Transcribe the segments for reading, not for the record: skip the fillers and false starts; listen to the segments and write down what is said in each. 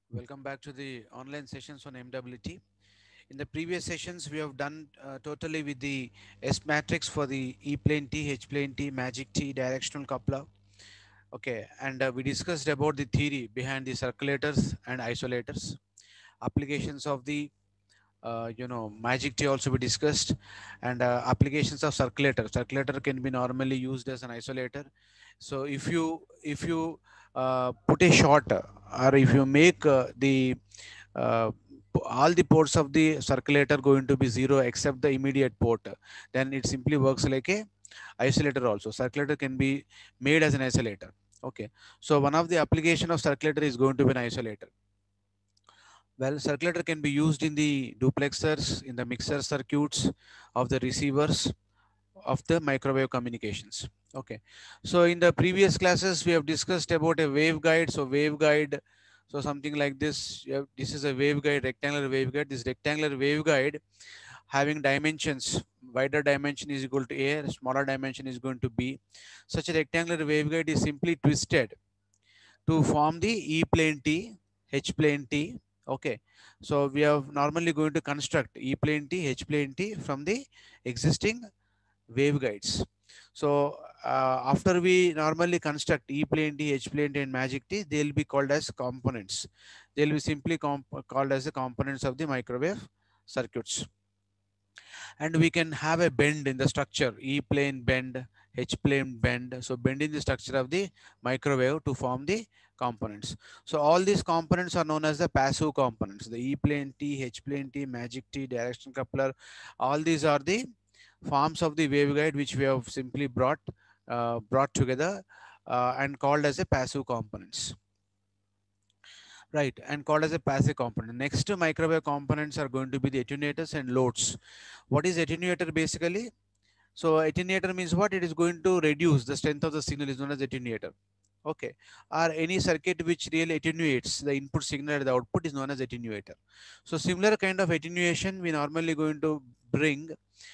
Welcome back to the online sessions on MWT. In the previous sessions, we have done totally with the S matrix for the E plane T, H plane T, magic T, directional coupler. Okay, and we discussed about the theory behind the circulators and isolators. Applications of the magic T also we discussed, and applications of circulator. Circulator can be normally used as an isolator. So if you put a short or if you make the uh, all the ports of the circulator going to be zero except the immediate port, then it simply works like a isolator also. Circulator can be made as an isolator. Okay, so one of the application of circulator is going to be an isolator. Well, circulator can be used in the duplexers, in the mixer circuits of the receivers of the microwave communications. Okay, so in the previous classes we have discussed about a waveguide. So waveguide, so something like this. This is a waveguide, rectangular waveguide. This rectangular waveguide having dimensions. Wider dimension is equal to A, smaller dimension is going to B. Such a rectangular waveguide is simply twisted to form the E plane T, H plane T. Okay, so we are normally going to construct E plane T, H plane T from the existing waveguides. So after we normally construct E plane T, H plane T, and magic T, they will be called as components. They will be simply called as the components of the microwave circuits. And we can have a bend in the structure, E plane bend, H plane bend. So bend in the structure of the microwave to form the components. So all these components are known as the passive components. The E plane T, H plane T, magic T, direction coupler. All these are the forms of the waveguide which we have simply brought together and called as a passive components. Right, and called as a passive component. Next to microwave components are going to be the attenuators and loads. What is attenuator basically? So attenuator means what? It is going to reduce the strength of the signal is known as attenuator. Okay. Or any circuit which really attenuates the input signal at the output is known as attenuator. So similar kind of attenuation we normally going to bring,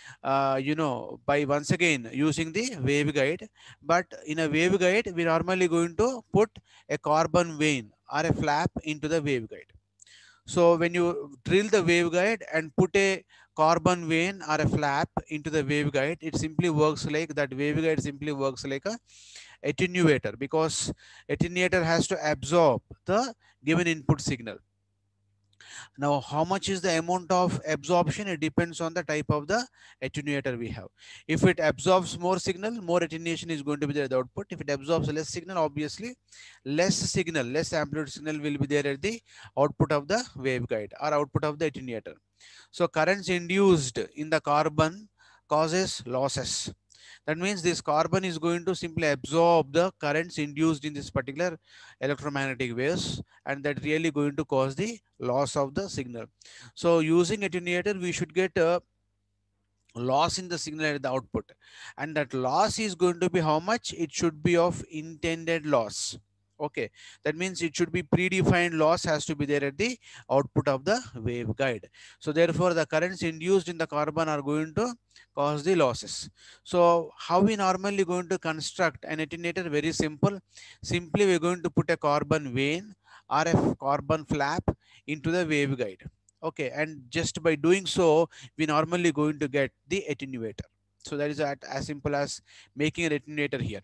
by once again using the waveguide. But in a waveguide, we normally going to put a carbon vein or a flap into the waveguide. So when you drill the waveguide and put a carbon vein or a flap into the waveguide, it simply works like that. Waveguide simply works like a attenuator because attenuator has to absorb the given input signal. Now, how much is the amount of absorption? It depends on the type of the attenuator we have. If it absorbs more signal, more attenuation is going to be there at the output. If it absorbs less signal, obviously less signal, less amplitude signal will be there at the output of the waveguide or output of the attenuator. So currents induced in the carbon causes losses. That means this carbon is going to simply absorb the currents induced in this particular electromagnetic waves, and that really going to cause the loss of the signal. So using attenuator, we should get a loss in the signal at the output, and that loss is going to be how much? It should be of intended loss. Okay, that means it should be predefined loss has to be there at the output of the waveguide. So therefore the currents induced in the carbon are going to cause the losses. So how we normally going to construct an attenuator? Very simple. Simply we're going to put a carbon vein or a carbon flap into the waveguide. Okay, and just by doing so we normally going to get the attenuator. So that is as simple as making an attenuator here.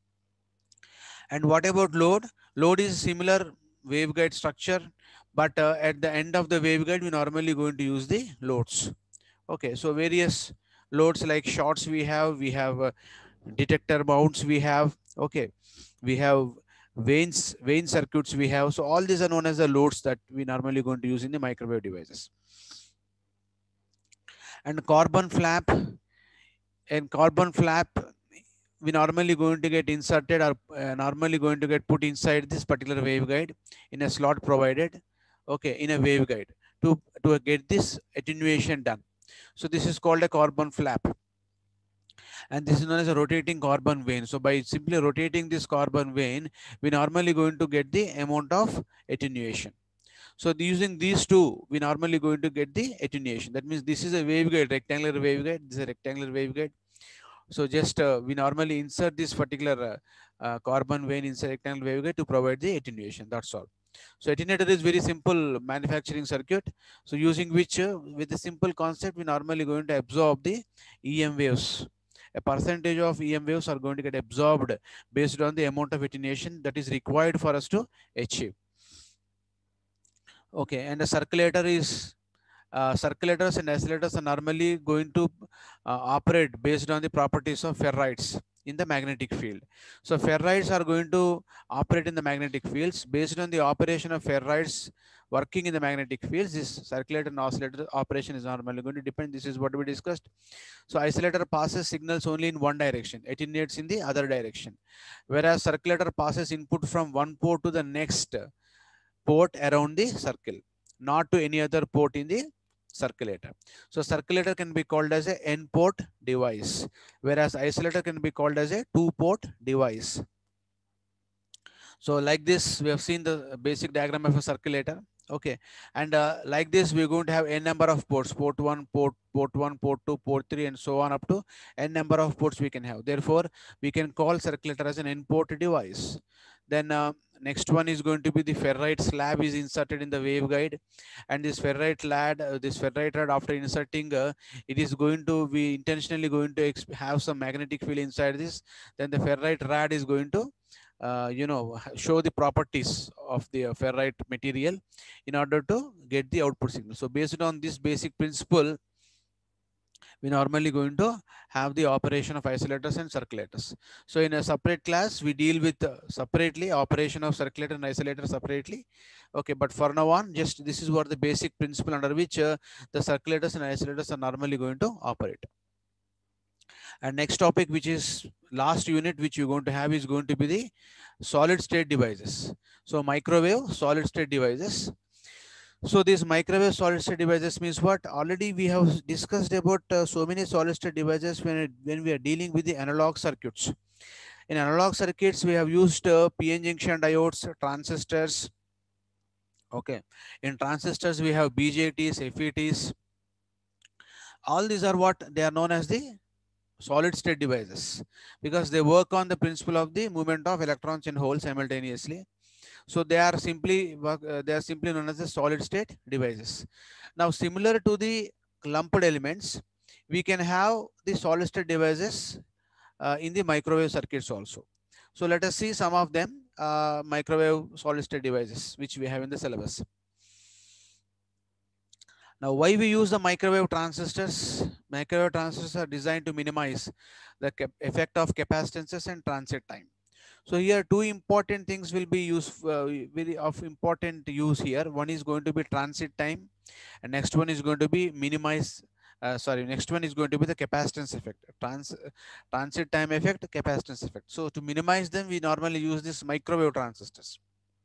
And what about load? Load is similar waveguide structure, but at the end of the waveguide, we normally going to use the loads. Okay, so various loads like shorts we have detector mounts we have. Okay, we have vein circuits we have. So all these are known as the loads that we normally going to use in the microwave devices. And carbon flap we normally going to get inserted or normally going to get put inside this particular waveguide in a slot provided, okay, in a waveguide to get this attenuation done. So this is called a carbon flap, and this is known as a rotating carbon vein. So by simply rotating this carbon vein, we normally going to get the amount of attenuation. So using these two, we normally going to get the attenuation. That means this is a waveguide, rectangular waveguide. This is a rectangular waveguide. So just we normally insert this particular carbon vein inside rectangular waveguide to provide the attenuation. That's all. So attenuator is very simple manufacturing circuit. So using which with a simple concept, we normally going to absorb the EM waves. A percentage of EM waves are going to get absorbed based on the amount of attenuation that is required for us to achieve. Okay, and the circulator is circulators and oscillators are normally going to operate based on the properties of ferrites in the magnetic field. So ferrites are going to operate in the magnetic fields. Based on the operation of ferrites working in the magnetic fields, this circulator and oscillator operation is normally going to depend. This is what we discussed. So oscillator passes signals only in one direction, attenuates in the other direction, whereas circulator passes input from one port to the next port around the circle, not to any other port in the circulator. So circulator can be called as a N port device, whereas oscillator can be called as a 2-port device. So like this, we have seen the basic diagram of a circulator. Okay, and like this, we're going to have n number of ports: port 1, port 1, port 2, port 3, and so on up to n number of ports we can have. Therefore, we can call circulator as an N port device. Then next one is going to be the ferrite slab is inserted in the waveguide, and this ferrite rod after inserting, it is going to be intentionally going to have some magnetic field inside this. Then the ferrite rod is going to show the properties of the ferrite material in order to get the output signal. So based on this basic principle, we normally going to have the operation of isolators and circulators. So in a separate class, we deal with separately operation of circulator and isolator separately. Okay, but for now on, just this is what the basic principle under which the circulators and isolators are normally going to operate. And next topic, which is last unit, which you're going to have is going to be the solid state devices. So microwave solid state devices. So these microwave solid state devices means what? Already we have discussed about so many solid state devices when we are dealing with the analog circuits. In analog circuits, we have used PN junction diodes, transistors. Okay. In transistors, we have BJTs, FETs. All these are what they are known as the solid state devices, because they work on the principle of the movement of electrons and holes simultaneously. So they are simply known as the solid state devices. Now, similar to the lumped elements, we can have the solid state devices in the microwave circuits also. So let us see some of them, microwave solid state devices which we have in the syllabus. Now, why we use the microwave transistors? Microwave transistors are designed to minimize the effect of capacitances and transit time. So here two important things will be used, very of important use here. One is going to be transit time, and next one is going to be next one is going to be the capacitance effect. Transit time effect, capacitance effect. So to minimize them, we normally use this microwave transistors.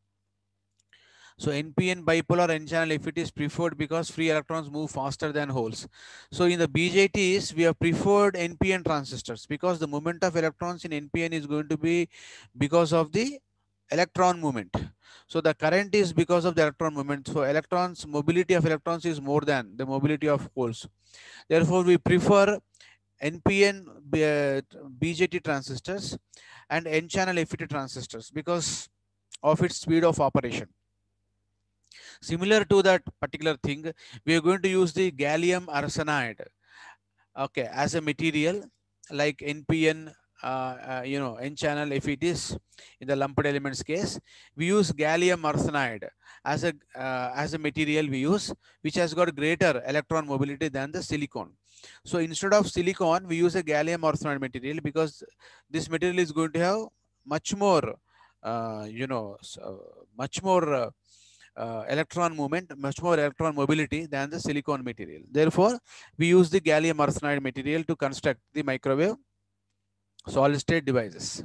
So NPN bipolar N-channel if it is preferred because free electrons move faster than holes. So in the BJTs, we have preferred NPN transistors because the movement of electrons in NPN is going to be because of the electron movement. So the current is because of the electron movement. So mobility of electrons is more than the mobility of holes. Therefore, we prefer NPN BJT transistors and N-channel FET transistors because of its speed of operation. Similar to that particular thing, we are going to use the gallium arsenide, okay, as a material like NPN, N-channel if it is in the lumped elements case. We use gallium arsenide as a material we use, which has got greater electron mobility than the silicon. So instead of silicon, we use a gallium arsenide material because this material is going to have much more, much more electron movement, much more electron mobility than the silicon material. Therefore, we use the gallium arsenide material to construct the microwave solid state devices.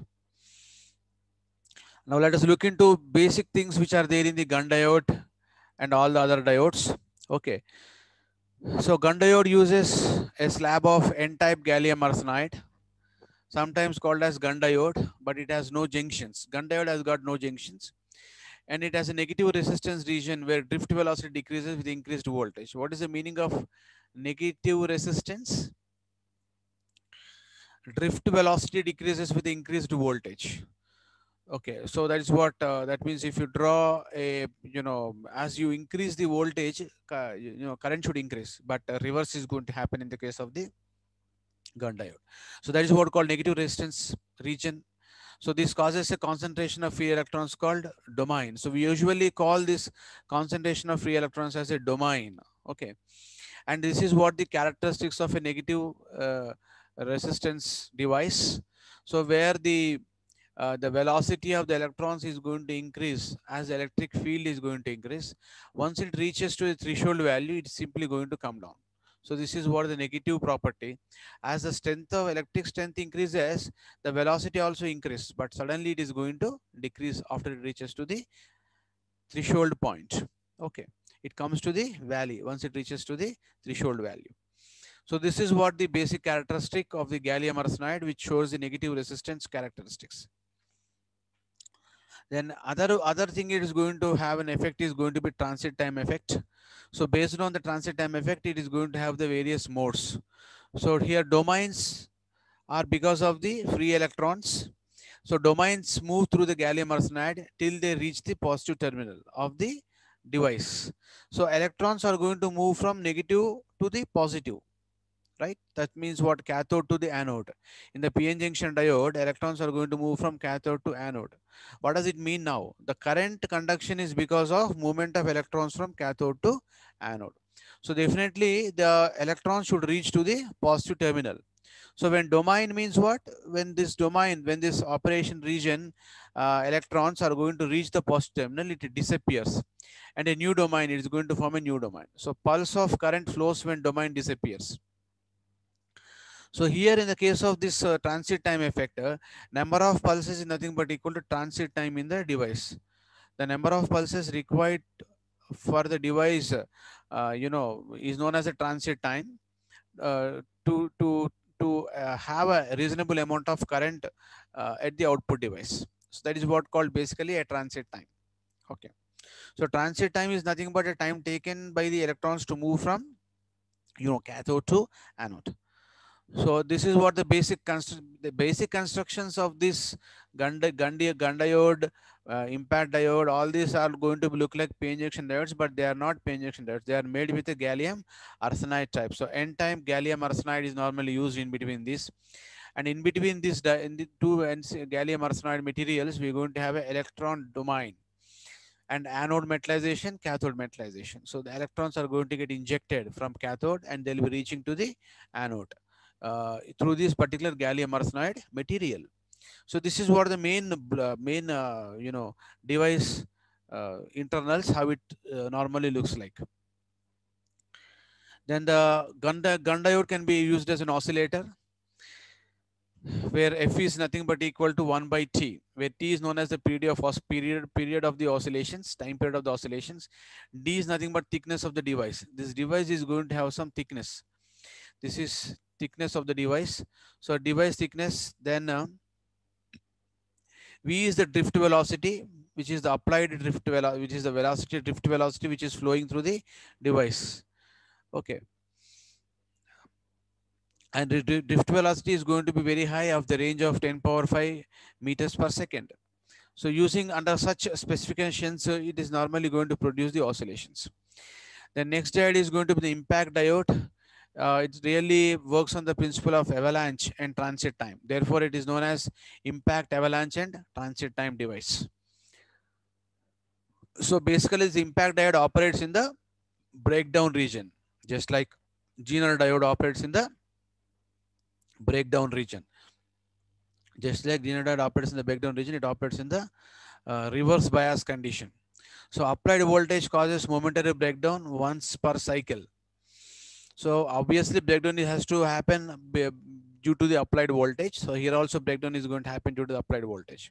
Now let us look into basic things which are there in the gun diode and all the other diodes. Okay. So gun diode uses a slab of N-type gallium arsenide, sometimes called as gun diode, but it has no junctions. Gun diode has got no junctions, and it has a negative resistance region where drift velocity decreases with increased voltage. What is the meaning of negative resistance? Drift velocity decreases with increased voltage. Okay, so that is what that means. If you draw a, as you increase the voltage, current should increase, but reverse is going to happen in the case of the gun diode. So that is what called negative resistance region. So this causes a concentration of free electrons called domain. So we usually call this concentration of free electrons as a domain. Okay, and this is what the characteristics of a negative resistance device. So where the velocity of the electrons is going to increase as the electric field is going to increase. Once it reaches to the threshold value, it's simply going to come down. So this is what the negative property. As the strength of electric strength increases, the velocity also increases, but suddenly it is going to decrease after it reaches to the threshold point. Okay, it comes to the valley once it reaches to the threshold value. So this is what the basic characteristic of the gallium arsenide, which shows the negative resistance characteristics. Then other thing it is going to have an effect is going to be transit time effect. So based on the transit time effect, it is going to have the various modes. So here domains are because of the free electrons. So domains move through the gallium arsenide till they reach the positive terminal of the device. So electrons are going to move from negative to the positive, right? That means what? Cathode to the anode. In the PN junction diode, electrons are going to move from cathode to anode. What does it mean now? The current conduction is because of movement of electrons from cathode to anode. So definitely the electrons should reach to the positive terminal. So when domain means what? When this domain, when this operation region, electrons are going to reach the positive terminal, it disappears. And a new domain is going to form a new domain. So pulse of current flows when domain disappears. So here in the case of this transit time effect, number of pulses is nothing but equal to transit time in the device. The number of pulses required for the device, is known as a transit time to have a reasonable amount of current at the output device. So that is what called basically a transit time. Okay. So transit time is nothing but a time taken by the electrons to move from cathode to anode. So this is what the basic constructions of this gun diode, impact diode, all these are going to look like p junction diodes, but they are not p junction diodes. They are made with a gallium arsenide type. So n-type gallium arsenide is normally used in between this, and in between this in the two gallium arsenide materials, we're going to have an electron domain and anode metallization, cathode metallization. So the electrons are going to get injected from cathode and they'll be reaching to the anode through this particular gallium arsenide material. So this is what the main device internals, how it normally looks like. Then the gun diode can be used as an oscillator, where F is nothing but equal to 1 by T, where T is known as the period of the oscillations, time period of the oscillations. D is nothing but thickness of the device. This device is going to have some thickness. This is thickness of the device. So device thickness, then V is the drift velocity, which is the applied drift velocity, which is the drift velocity which is flowing through the device. Okay. And the drift velocity is going to be very high, of the range of 10 power 5 meters per second. So using under such specifications, it is normally going to produce the oscillations. The next diode is going to be the impact diode. It really works on the principle of avalanche and transit time. Therefore, it is known as impact, avalanche, and transit time device. So basically, the impact diode operates in the breakdown region, just like Zener diode operates in the breakdown region. Just like Zener diode operates in the breakdown region, it operates in the reverse bias condition. So applied voltage causes momentary breakdown once per cycle. So obviously breakdown has to happen due to the applied voltage. So here also breakdown is going to happen due to the applied voltage.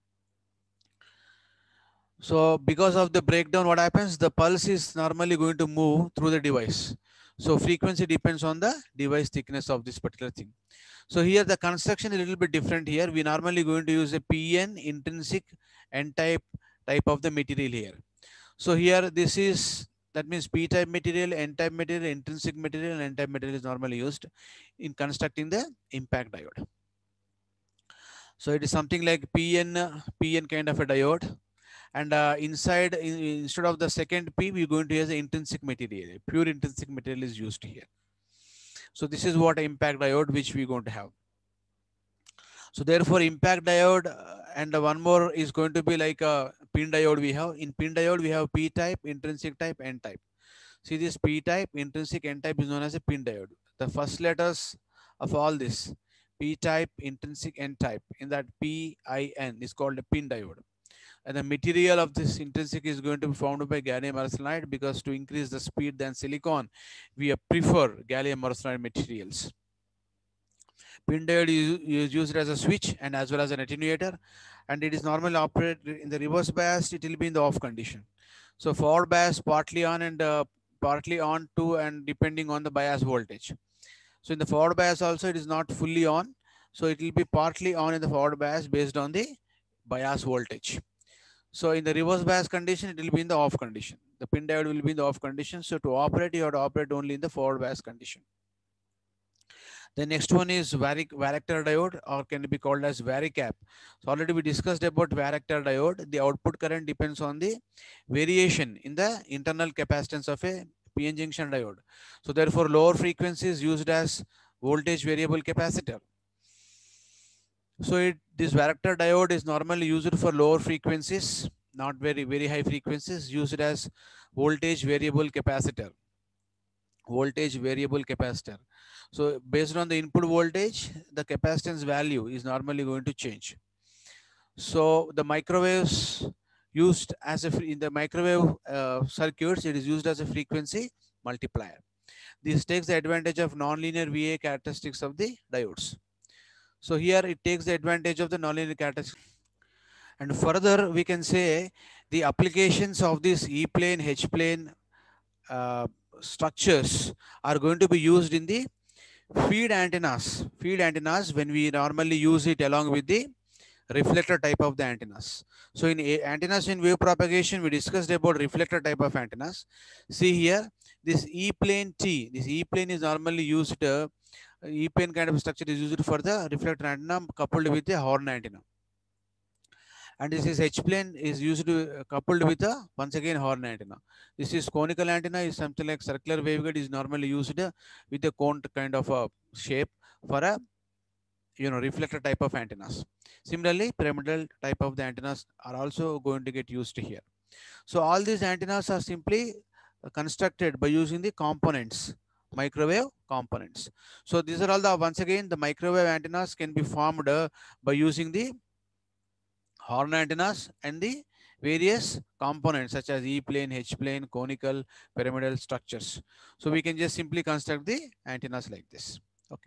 So because of the breakdown, what happens? The pulse is normally going to move through the device. So frequency depends on the device thickness of this particular thing. So here the construction is a little bit different here. We normally going to use a PN intrinsic N-type of the material here. So here this is, that means P-type material, N-type material, intrinsic material, and N-type material is normally used in constructing the impact diode. So it is something like PN kind of a diode. And inside, instead of the second P, we're going to use the intrinsic material. Pure intrinsic material is used here. So this is what impact diode which we're going to have. So therefore, impact diode and one more is going to be like a pin diode we have. In pin diode, we have P type, intrinsic type, N type. See this P type, intrinsic, N type is known as a pin diode. The first letters of all this, P type, intrinsic, N type, in that PIN is called a pin diode. And the material of this intrinsic is going to be formed by gallium arsenide, because to increase the speed than silicon, we prefer gallium arsenide materials. Pin diode is used as a switch and as well as an attenuator, and it is normally operated in the reverse bias. It will be in the off condition. So forward bias partly on and partly on to, and depending on the bias voltage. So in the forward bias also it is not fully on. So it will be partly on in the forward bias based on the bias voltage. So in the reverse bias condition, it will be in the off condition. The pin diode will be in the off condition. So to operate, you have to operate only in the forward bias condition. The next one is varactor diode, or can be called as varicap. So already we discussed about varactor diode. The output current depends on the variation in the internal capacitance of a PN junction diode. So therefore, lower frequencies used as voltage variable capacitor. So this varactor diode is normally used for lower frequencies, not very high frequencies, used as voltage variable capacitor. Voltage variable capacitor. So based on the input voltage, the capacitance value is normally going to change. So the microwaves used as in the microwave circuits, it is used as a frequency multiplier. This takes the advantage of nonlinear VA characteristics of the diodes. So here it takes the advantage of the nonlinear characteristics. And further, we can say the applications of this E-plane, H-plane structures are going to be used in the feed antennas. Feed antennas, when we normally use it along with the reflector type of the antennas. So in antennas in wave propagation, we discussed about reflector type of antennas. See here, this E-plane T, this E-plane is normally used, E-plane kind of structure is used for the reflector antenna coupled with the horn antenna. And this is H-plane is used coupled with a once again horn antenna. This is conical antenna, is something like circular waveguide, is normally used with a cone kind of a shape for a reflector type of antennas. Similarly, pyramidal type of the antennas are also going to get used here. So all these antennas are simply constructed by using the components, microwave components. So these are all the, once again, the microwave antennas can be formed by using the horn antennas and the various components such as E-plane, H-plane, conical, pyramidal structures. So we can just simply construct the antennas like this. Okay.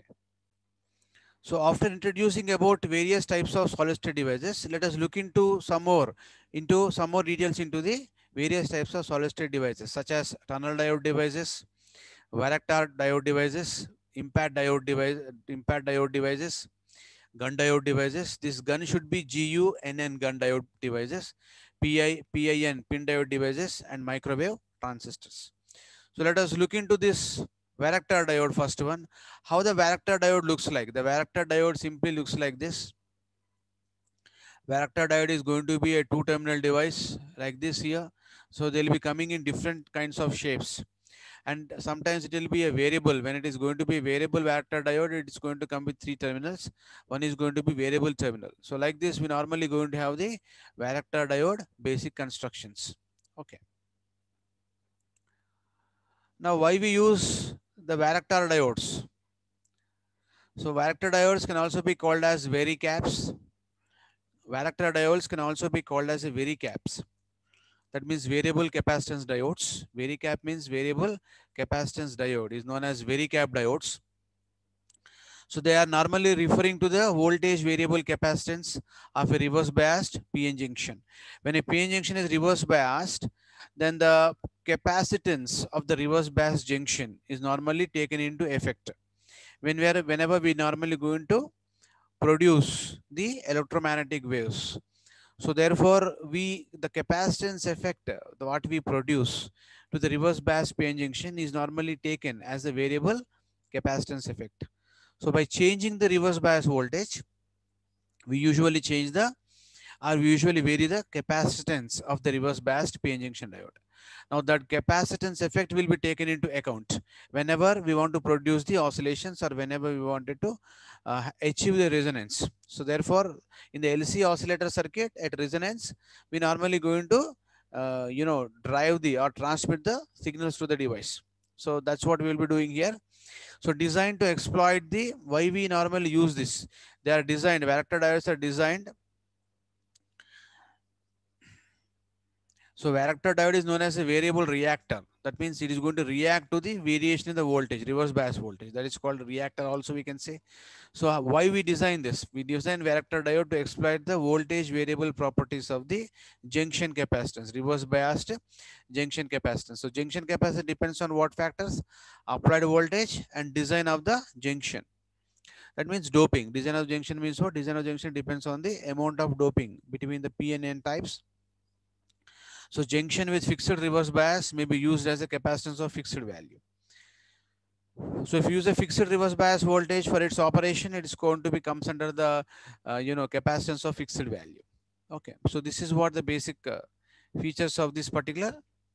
So after introducing about various types of solid state devices, let us look into some more details into the various types of solid state devices, such as tunnel diode devices, varactor diode devices, impact diode devices, gun diode devices. This gun should be GUNN gun diode devices, PIN pin diode devices, and microwave transistors. So let us look into this varactor diode first one. How the varactor diode looks like? The varactor diode simply looks like this. Varactor diode is going to be a two-terminal device like this here. So they'll be coming in different kinds of shapes. And sometimes it will be a variable. When it is going to be a variable varactor diode, it is going to come with 3 terminals. One is going to be variable terminal. So like this, we normally going to have the varactor diode basic constructions. Okay. Now, why we use the varactor diodes? So varactor diodes can also be called as varicaps. Varactor diodes can also be called as a varicaps. That means variable capacitance diodes. Varicap means variable capacitance diode, is known as varicap diodes. So they are normally referring to the voltage variable capacitance of a reverse biased PN junction. When a PN junction is reverse biased, then the capacitance of the reverse biased junction is normally taken into effect. Whenever we normally going to produce the electromagnetic waves. So therefore, the capacitance effect, what we produce to the reverse bias PN junction is normally taken as a variable capacitance effect. So by changing the reverse bias voltage, we usually change the or we usually vary the capacitance of the reverse biased PN junction diode. Now that capacitance effect will be taken into account whenever we want to produce the oscillations or whenever we wanted to achieve the resonance. So therefore, in the LC oscillator circuit at resonance, we normally going to drive the or transmit the signals to the device. So that's what we will be doing here. So designed to exploit the why we normally use this. They are designed, varactor diodes are designed. So varactor diode is known as a variable reactor. That means it is going to react to the variation in the voltage, reverse bias voltage. That is called reactor also we can say. So why we design this? We design varactor diode to exploit the voltage variable properties of the junction capacitance, reverse biased junction capacitance. So junction capacitance depends on what factors? Applied voltage and design of the junction. That means doping. Design of junction means what? Design of junction depends on the amount of doping between the P and N types. So junction with fixed reverse bias may be used as a capacitance of fixed value. So if you use a fixed reverse bias voltage for its operation, it is going to be comes under the capacitance of fixed value. Okay, so this is what the basic features of this particular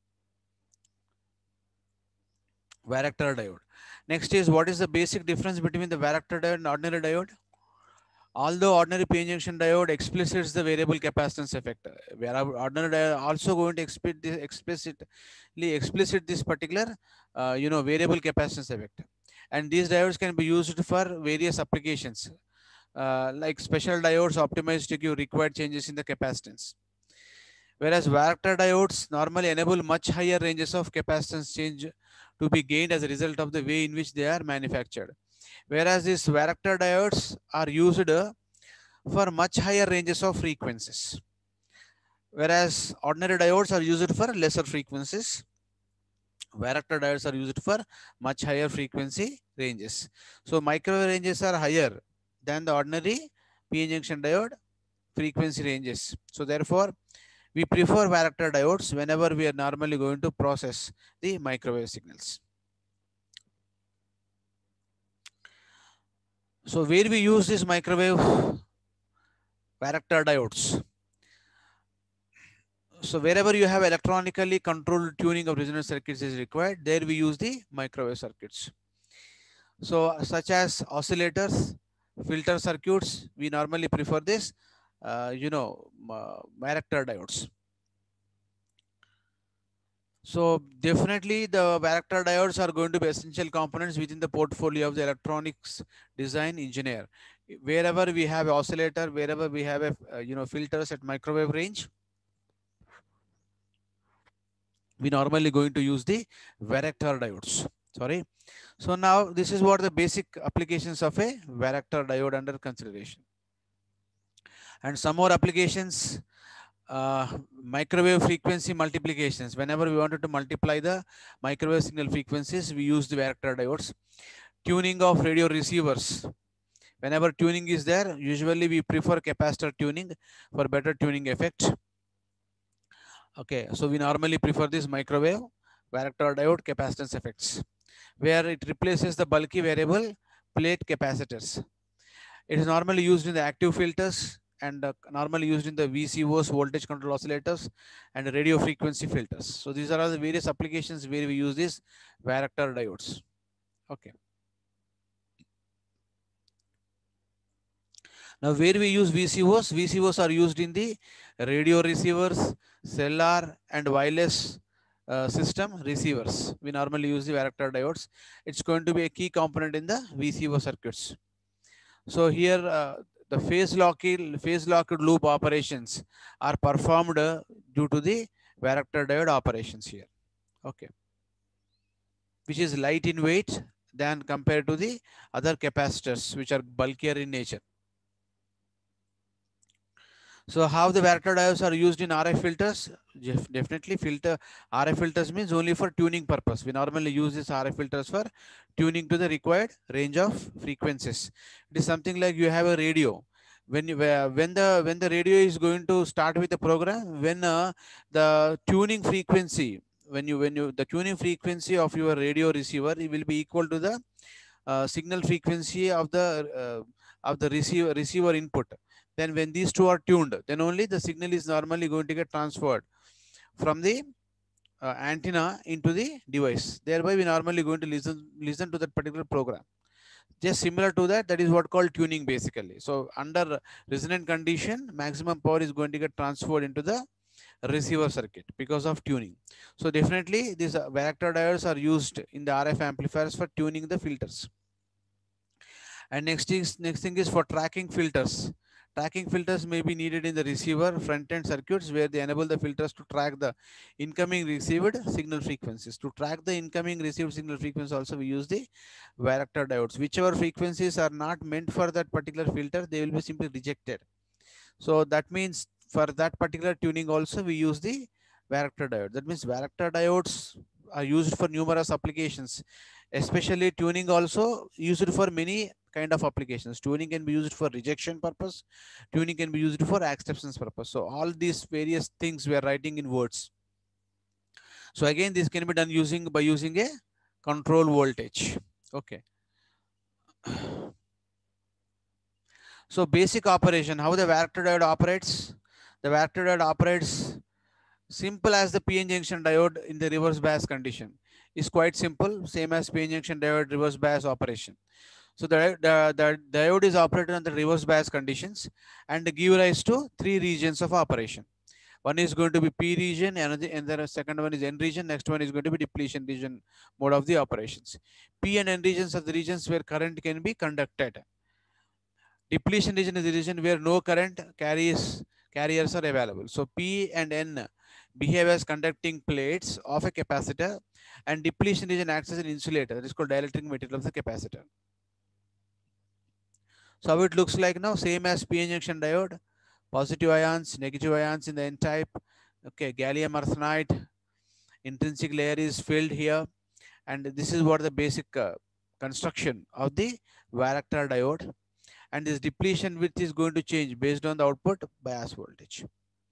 varactor diode. Next is what is the basic difference between the varactor diode and ordinary diode? Although ordinary PN junction diode explicits the variable capacitance effect, where ordinary diode also going to explicit this particular variable capacitance effect. And these diodes can be used for various applications, like special diodes optimized to give required changes in the capacitance. Whereas varactor diodes normally enable much higher ranges of capacitance change to be gained as a result of the way in which they are manufactured. Whereas these varactor diodes are used for much higher ranges of frequencies, whereas ordinary diodes are used for lesser frequencies. Varactor diodes are used for much higher frequency ranges. So microwave ranges are higher than the ordinary PN junction diode frequency ranges. So therefore, we prefer varactor diodes whenever we are normally going to process the microwave signals. So where we use this microwave varactor diodes? So wherever you have electronically controlled tuning of resonance circuits is required, there we use the microwave circuits. So such as oscillators, filter circuits, we normally prefer this, varactor diodes. So definitely the varactor diodes are going to be essential components within the portfolio of the electronics design engineer. Wherever we have oscillator, wherever we have a filters at microwave range, we normally going to use the varactor diodes. Sorry. So now this is what the basic applications of a varactor diode under consideration. And some more applications, microwave frequency multiplications. Whenever we wanted to multiply the microwave signal frequencies, we use the varactor diodes. Tuning of radio receivers. Whenever tuning is there, usually we prefer capacitor tuning for better tuning effect. Okay, so we normally prefer this microwave varactor diode capacitance effects, where it replaces the bulky variable plate capacitors. It is normally used in the active filters and normally used in the VCOs, voltage control oscillators, and radio frequency filters. So these are all the various applications where we use these varactor diodes. Okay. Now where we use VCOs? VCOs are used in the radio receivers, cellular and wireless system receivers. We normally use the varactor diodes. It's going to be a key component in the VCO circuits. So here the phase locked loop operations are performed due to the varactor diode operations here. Okay, which is light in weight than compared to the other capacitors which are bulkier in nature. So how the varactor diodes are used in RF filters? Definitely RF filters means only for tuning purpose. We normally use these RF filters for tuning to the required range of frequencies. It is something like you have a radio. When the radio is going to start with the program, when the tuning frequency, the tuning frequency of your radio receiver, it will be equal to the signal frequency of the receiver input. Then when these two are tuned, then only the signal is normally going to get transferred from the antenna into the device. Thereby, we normally going to listen to that particular program. Just similar to that, that is what called tuning basically. So under resonant condition, maximum power is going to get transferred into the receiver circuit because of tuning. So definitely these varactor diodes are used in the RF amplifiers for tuning the filters. And next thing is for tracking filters. Tracking filters may be needed in the receiver front-end circuits where they enable the filters to track the incoming received signal frequencies. To track the incoming received signal frequency also we use the varactor diodes. Whichever frequencies are not meant for that particular filter, they will be simply rejected. So that means for that particular tuning also we use the varactor diode. That means varactor diodes are used for numerous applications, especially tuning also used for many kind of applications. Tuning can be used for rejection purpose, tuning can be used for acceptance purpose. So all these various things we are writing in words. So again, this can be done by using a control voltage. Okay. So basic operation, how the varactor diode operates. The varactor diode operates simple as the PN junction diode in the reverse bias condition. Is quite simple, same as PN junction diode reverse bias operation. So the diode is operated under reverse bias conditions and give rise to three regions of operation. One is going to be P region, and the second one is N region. Next one is going to be depletion region mode of the operations. P and N regions are the regions where current can be conducted. Depletion region is the region where no current carriers are available. So P and N behave as conducting plates of a capacitor, and depletion region acts as an insulator. That is called dielectric material of the capacitor. So how it looks like now, same as PN junction diode, positive ions, negative ions in the N type. Okay, gallium arsenide, intrinsic layer is filled here, and this is what the basic construction of the varactor diode. And this depletion width is going to change based on the output bias voltage.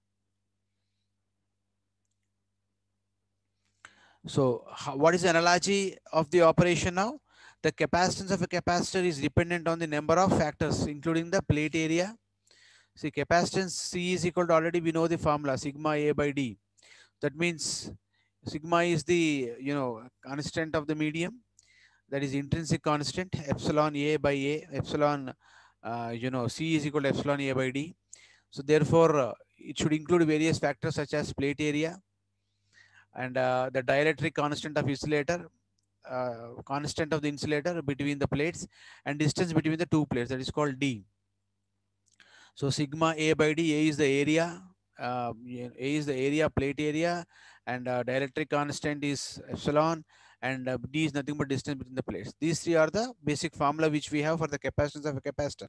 So what is the analogy of the operation now? The capacitance of a capacitor is dependent on the number of factors, including the plate area. See, capacitance C is equal to, already we know the formula, sigma A by D. That means sigma is the constant of the medium, that is intrinsic constant, epsilon A by A, epsilon C is equal to epsilon A by D. So therefore it should include various factors such as plate area and the dielectric constant of insulator, constant of the insulator between the plates, and distance between the two plates, that is called D. So sigma A by D, A is the area, A is the area, plate area, and dielectric constant is epsilon, and D is nothing but distance between the plates. These three are the basic formula which we have for the capacitance of a capacitor.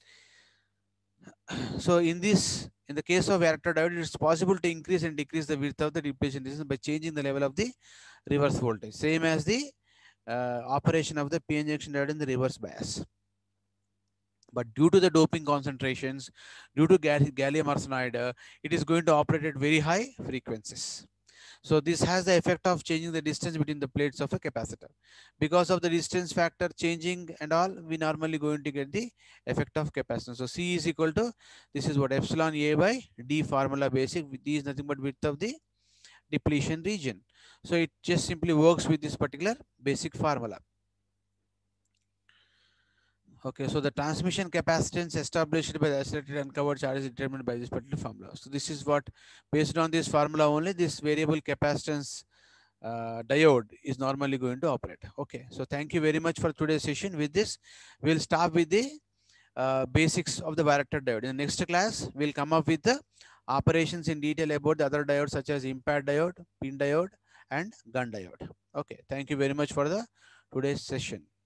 So in the case of varactor diode, it's possible to increase and decrease the width of the depletion resistance by changing the level of the reverse voltage, same as the operation of the PN junction diode in the reverse bias. But due to the doping concentrations, due to gallium arsenide, it is going to operate at very high frequencies. So this has the effect of changing the distance between the plates of a capacitor. Because of the distance factor changing and all, we normally going to get the effect of capacitance. So C is equal to, this is what, epsilon A by D formula basic. D is nothing but width of the depletion region. So it just simply works with this particular basic formula. Okay, so the transmission capacitance established by the isolated uncovered charge is determined by this particular formula. So this is what, based on this formula only, this variable capacitance diode is normally going to operate. Okay, so thank you very much for today's session. With this, we'll start with the basics of the varactor diode. In the next class, we'll come up with the operations in detail about the other diodes such as impact diode, pin diode, and gun diode. Okay, thank you very much for the today's session.